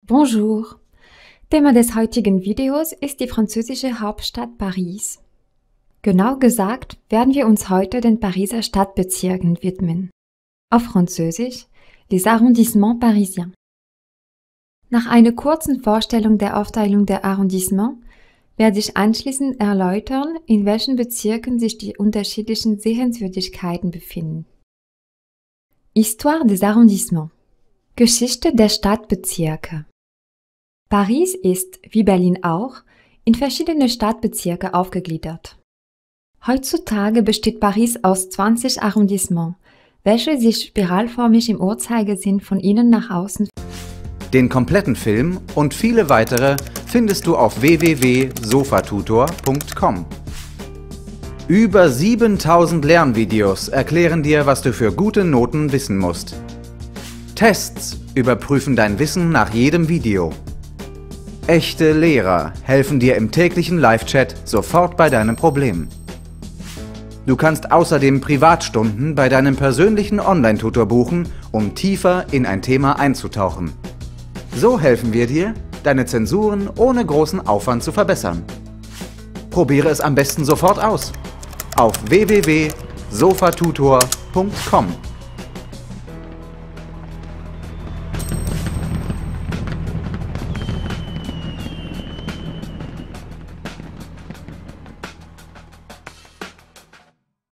Bonjour! Thema des heutigen Videos ist die französische Hauptstadt Paris. Genau gesagt werden wir uns heute den Pariser Stadtbezirken widmen. Auf Französisch les arrondissements parisiens. Nach einer kurzen Vorstellung der Aufteilung der Arrondissements werde ich anschließend erläutern, in welchen Bezirken sich die unterschiedlichen Sehenswürdigkeiten befinden. Histoire des arrondissements. Geschichte der Stadtbezirke. Paris ist, wie Berlin auch, in verschiedene Stadtbezirke aufgegliedert. Heutzutage besteht Paris aus 20 Arrondissements, welche sich spiralförmig im Uhrzeigersinn von innen nach außen. Den kompletten Film und viele weitere findest du auf www.sofatutor.com. Über 7000 Lernvideos erklären dir, was du für gute Noten wissen musst. Tests überprüfen dein Wissen nach jedem Video. Echte Lehrer helfen dir im täglichen Live-Chat sofort bei deinem Problem. Du kannst außerdem Privatstunden bei deinem persönlichen Online-Tutor buchen, um tiefer in ein Thema einzutauchen. So helfen wir dir, deine Zensuren ohne großen Aufwand zu verbessern. Probiere es am besten sofort aus. Auf www.sofatutor.com